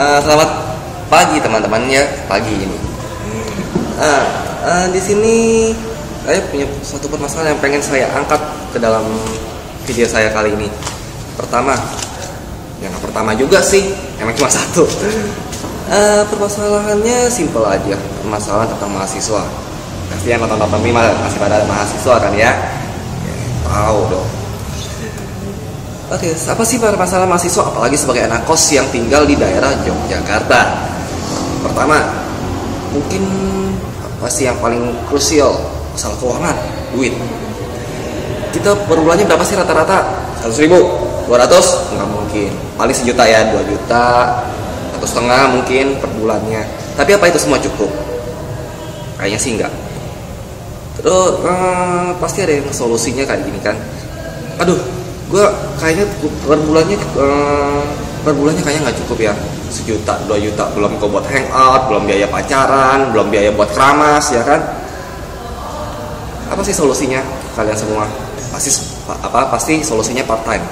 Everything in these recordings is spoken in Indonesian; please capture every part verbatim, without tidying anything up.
Uh, selamat pagi teman-teman ya, pagi ini. Uh, uh, di sini saya punya suatu permasalahan yang pengen saya angkat ke dalam video saya kali ini. Pertama, yang pertama juga sih, emang cuma satu. Uh, permasalahannya simple aja, permasalahan tentang mahasiswa. Pasti yang nonton-nonton ini masih pada mahasiswa kan ya? Ya tahu dong. Oke, apa sih masalah mahasiswa, apalagi sebagai anak kos yang tinggal di daerah Yogyakarta? Pertama, mungkin apa sih yang paling krusial? Masalah keuangan, duit. Kita per bulannya berapa sih rata-rata? seratus ribu? dua ratus? Nggak mungkin. Paling sejuta ya, dua juta, satu setengah mungkin per bulannya. Tapi apa itu semua cukup? Kayaknya sih enggak. Terus eh, pasti ada yang solusinya kayak gini kan? Aduh, gue kayaknya per bulannya uh, per bulannya kayaknya nggak cukup ya, sejuta dua juta, belum kau buat hangout, belum biaya pacaran, belum biaya buat keramas ya kan. Apa sih solusinya kalian semua? Pasti apa pasti solusinya part time.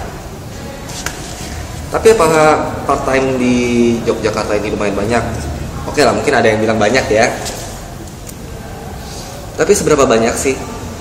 Tapi apakah part time di Yogyakarta ini lumayan banyak? Oke lah, mungkin ada yang bilang banyak ya, tapi seberapa banyak sih?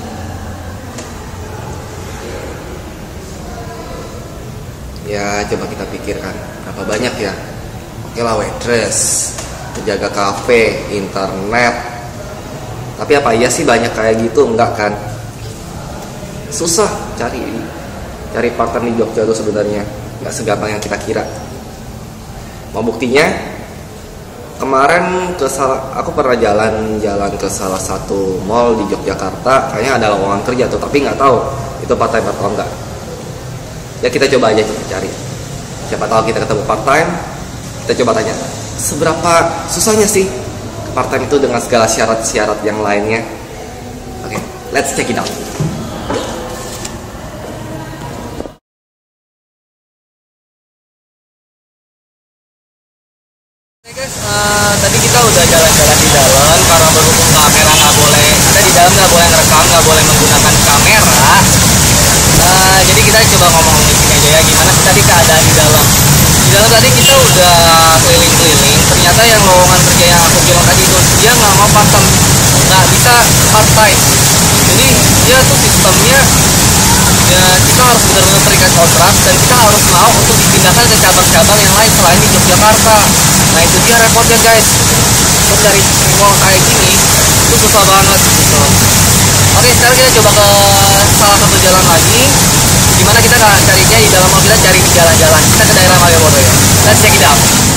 Ya coba kita pikirkan, berapa banyak ya? Oke lah, waitress, penjaga kafe, internet. Tapi apa iya sih banyak kayak gitu? Enggak kan? Susah cari cari part-time di Jogja itu sebenarnya, nggak segampang yang kita kira. Mau buktinya? Kemarin ke salah, aku pernah jalan-jalan ke salah satu mall di Yogyakarta, kayaknya ada lowongan kerja tuh, tapi nggak tahu itu part-time atau enggak. Ya kita coba aja kita cari. Siapa tahu kita ketemu part time. Kita coba tanya, seberapa susahnya sih part time itu dengan segala syarat-syarat yang lainnya. Oke, okay, let's check it out. Oke guys, uh, tadi kita udah jalan-jalan di dalam karena berhubung kamera nggak boleh, kita di dalam nggak boleh ngerekam, nggak boleh menggunakan kamera. Uh, jadi kita coba ngomong di sini aja ya, gimana sih tadi keadaan di dalam. Di dalam tadi kita udah keliling-keliling. Ternyata yang lowongan kerja yang aku bilang tadi itu dia nggak mau part time, nggak bisa part time. Jadi dia tuh sistemnya ya kita harus benar-benar terikat kontrak dan kita harus mau untuk dipindahkan ke cabang-cabang yang lain selain di Yogyakarta. Nah itu dia repotnya guys. Untuk cari peluang kayak gini itu susah banget gitu. Oke, sekarang kita coba ke salah satu jalan lagi. Gimana kita carinya di dalam, mau kita cari di jalan-jalan. Kita ke daerah Malioboro ya. Let's check it out.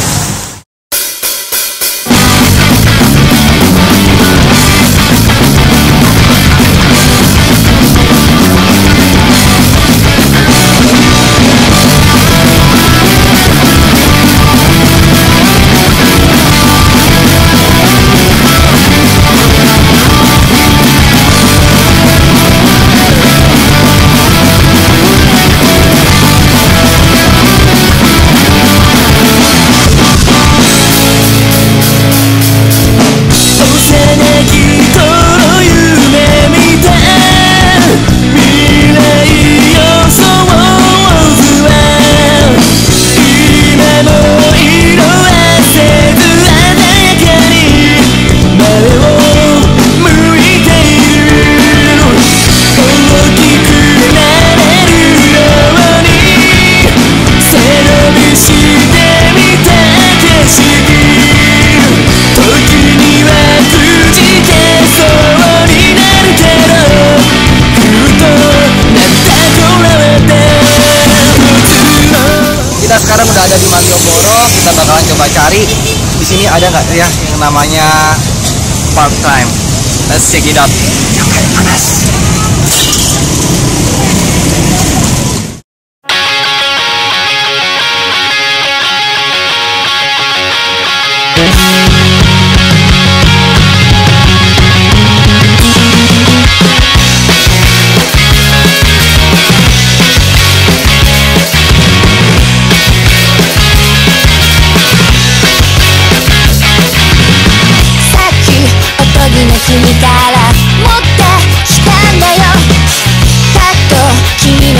Sekarang udah ada di Malioboro, kita bakalan coba cari di sini ada nggak ya yang namanya part time. Let's check it out. Yang kayak panas.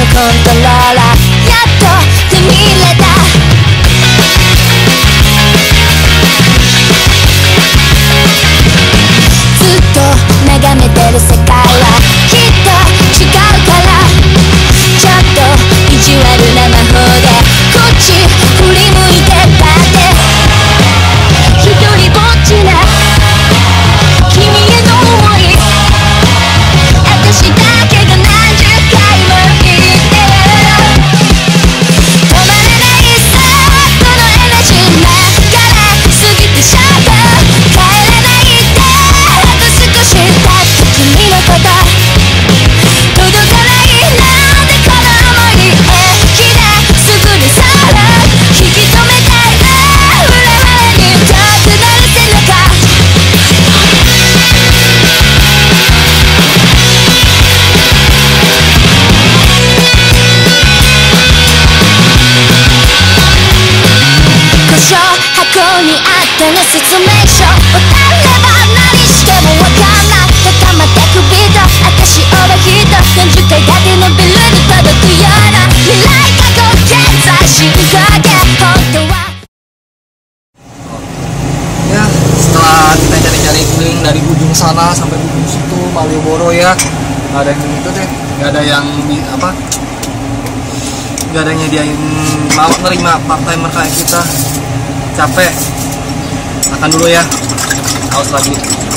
Controller やっと手に入れたこにあったの説明書をたれば何してもわかんない高まってくビート私オーバーヒートよんじゅっかい建てのビルに届くような未来過去現在進化で本当は Ya, setelah kita cari-cari keliling dari ujung sana sampai ujung situ Malioboro ya, nggak ada yang itu deh, nggak ada yang di, apa, nggak ada yang nyediain mau nerima part timer kayak kita. Capek, makan dulu ya, haus lagi.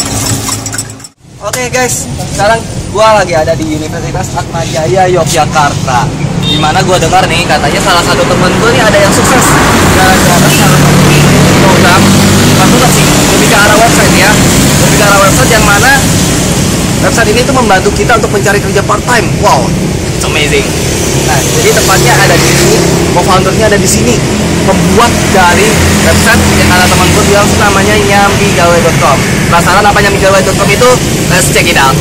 Oke guys, sekarang gua lagi ada di Universitas Atmajaya Yogyakarta. Dimana gua dengar nih katanya salah satu temen gua nih ada yang sukses gara-gara salah satu program, masuk sih lebih ke arah website ya, lebih ke arah website yang mana website ini tuh membantu kita untuk mencari kerja part time. Wow, it's amazing. Nah, jadi tempatnya ada di sini, co-foundernya ada di sini, pembuat dari website yang kata teman gue bilang namanya nyambigawe dot com. Penasaran apa nyambigawe dot com itu? Let's check it out.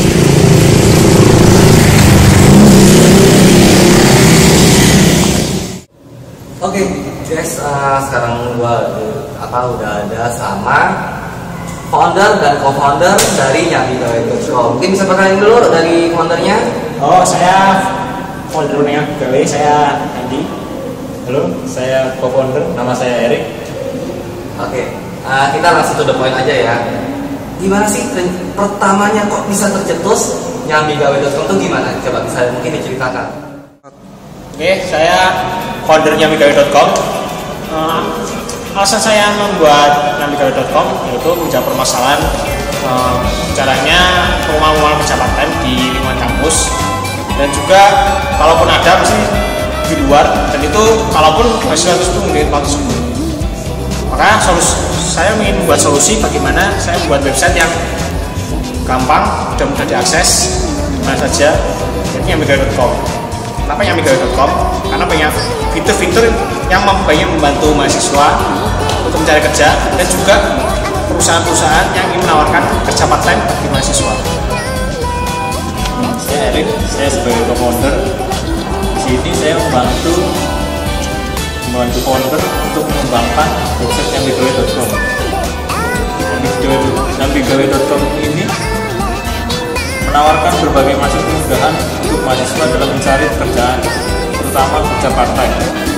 Oke, okay, guys, uh, sekarang gua apa udah ada sama founder dan co-founder dari nyambigawe dot com. Mungkin bisa perkenalin dulu dari foundernya. Oh, saya foundernya Gawe, saya Andi. Halo, saya co-founder, nama saya Erik. Oke, okay, uh, kita langsung to the point aja ya. Gimana sih pertamanya kok bisa tercetus nyambigawe dot com itu gimana? Coba bisa mungkin diceritakan. Oke, okay, saya foundernya nyambigawe dot com. Uh, alasan saya membuat nyambigawe dot com yaitu menjawab permasalahan uh, caranya rumah-rumah kerja part time di lingkungan kampus, dan juga kalaupun ada pasti di luar, dan itu kalaupun mahasiswa itu mungkin waktu sebelum. Maka solusi, saya ingin membuat solusi bagaimana saya membuat website yang gampang dan mudah diakses dimana saja, yaitu nyambigawe dot com. Kenapa nyambigawe dot com? Karena banyak fitur-fitur yang banyak membantu mahasiswa untuk mencari kerja, dan juga perusahaan-perusahaan yang ingin menawarkan kerja part time bagi mahasiswa. Saya Erik, saya sebagai co-founder. Di sini saya membantu membantu founder untuk mengembangkan website nyambigawe dot com. nyambigawe dot com ini menawarkan berbagai macam kemudahan untuk mahasiswa dalam mencari pekerjaan, terutama kerja part time.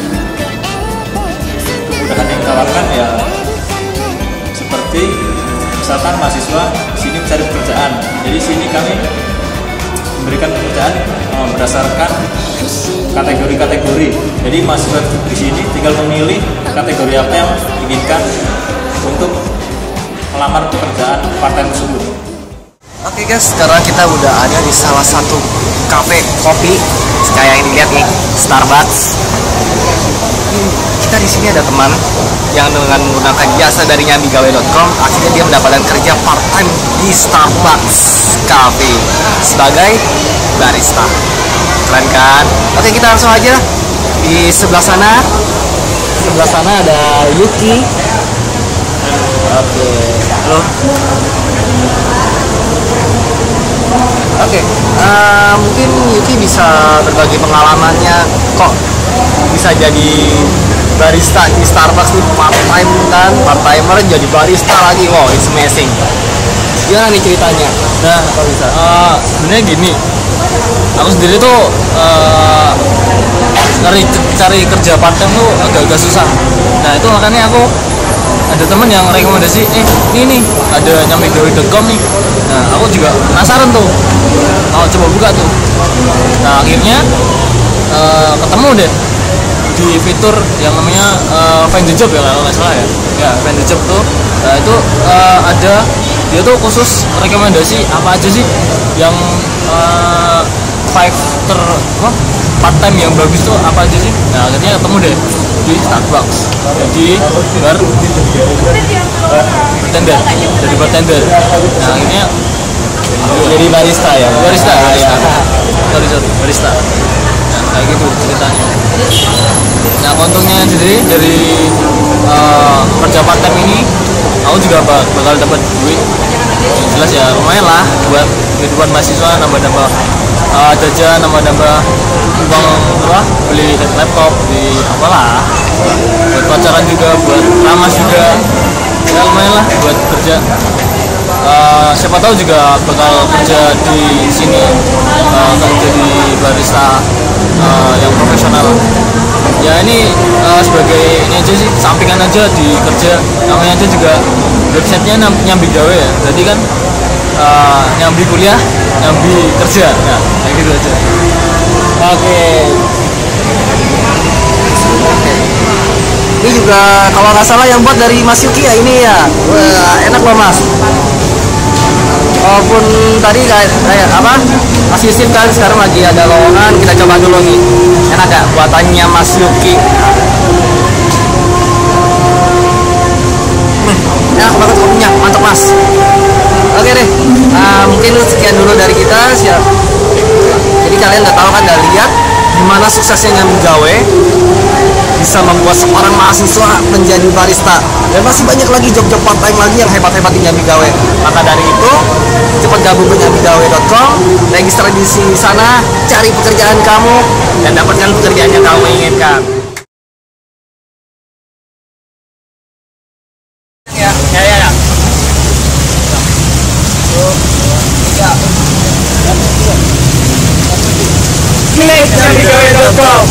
Kemudahan yang ditawarkan ya seperti misalkan mahasiswa di sini mencari pekerjaan. Jadi di sini kami memberikan pekerjaan uh, berdasarkan kategori-kategori. Jadi mahasiswa di sini tinggal memilih kategori apa yang diinginkan untuk melamar pekerjaan part time tersebut. Oke okay guys, sekarang kita udah ada di salah satu kafe kopi kayak yang dilihat nih, Starbucks. Kita di sini ada teman yang dengan menggunakan jasa dari nyambigawe dot com akhirnya dia mendapatkan kerja part time di Starbucks Cafe sebagai barista. Keren kan? Oke, kita langsung aja di sebelah sana. Sebelah sana ada Yuki. Oke, halo. Oke, okay, uh, mungkin Yuki bisa berbagi pengalamannya kok bisa jadi barista di Starbucks nih, part time kan, part timer jadi barista lagi, wow, it's amazing. Gimana nih ceritanya? Nah, apa bisa? Uh, sebenarnya gini, aku sendiri tuh uh, cari cari kerja part time tuh agak-agak susah. Nah itu makanya aku ada teman yang rekomendasi, eh ini nih ada nyambigawe dot com nih. Nah aku juga penasaran tuh, mau coba buka tuh. Nah akhirnya uh, ketemu deh di fitur yang namanya uh, find the job ya kalau nggak salah ya. Ya find the job tuh, nah itu uh, ada dia tuh khusus rekomendasi apa aja sih yang uh, five ter apa, part time yang bagus tuh apa aja sih. Nah akhirnya ketemu deh di Starbucks, jadi bar bartender, jadi bartender. Nah akhirnya Jadi barista ya? barista, Ah, barista, ya. sorry sorry barista. Nah kayak gitu ceritanya. Nah untungnya sendiri dari uh, kerja part time ini, aku juga bakal dapat duit jelas ya lumayan lah buat kehidupan mahasiswa, nambah-nambah uh, jajan, nambah-nambah uang apa beli laptop, beli apalah, buat pacaran juga, buat ramas juga, ya lumayan lah buat kerja. Uh, siapa tahu juga bakal kerja di sini, uh, kerja di barista uh, yang profesional. Ya ini uh, sebagai ini aja sih, sampingan aja di kerja, namanya aja juga websitenya nyambi gawe ya, jadi kan uh, nyambi kuliah, nyambi kerja, ya kayak gitu aja. Oke. Ini juga kalau nggak salah yang buat dari Mas Yuki ya ini ya. Wah, enak loh Mas. Walaupun tadi kayak, kayak apa Mas Yusuf kan sekarang lagi ada lowongan, kita coba dulu nih. Enak gak buatannya Mas Yuki? Hmm, enak banget kopinya, mantap Mas. Oke deh, nah, mungkin sekian dulu dari kita. Siap. Jadi kalian udah tahu kan, udah lihat gimana suksesnya nyambi gawe bisa membuat seorang mahasiswa menjadi barista, dan masih banyak lagi job-job part time lagi yang hebat-hebat di Nyambi Gawe. Maka dari itu cepat gabung ke nyambi gawe dot com, register di sini sana, cari pekerjaan kamu dan dapatkan pekerjaan yang kamu inginkan. Ya, ya, ya. ya. Klik nyambi gawe dot com.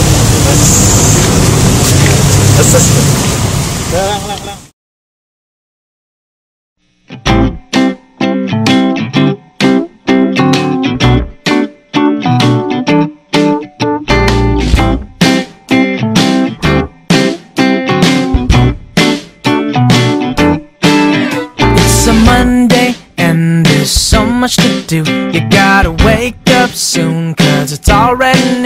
It's a Monday and there's so much to do. You gotta wake up soon, cause it's already